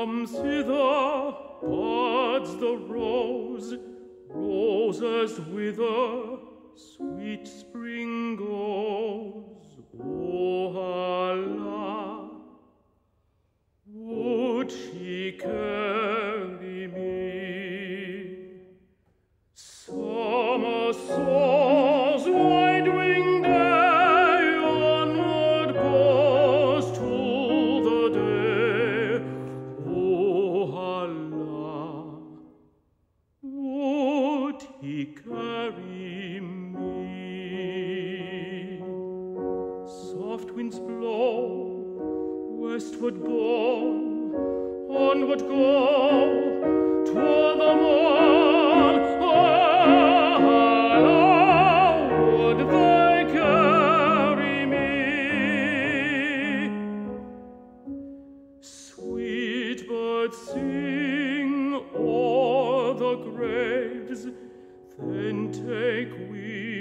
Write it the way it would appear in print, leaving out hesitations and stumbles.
comes hither, buds the rose, roses wither, sweet spring goes. Ojala, would she carry me? Summer soars, wide-winged day, onward goes to the day. Ojala, would he carry me? Soft winds blow, westward borne, onward go, toward the morn. Ojala, would they carry me? Sweet birds sing o'er the graves, then take we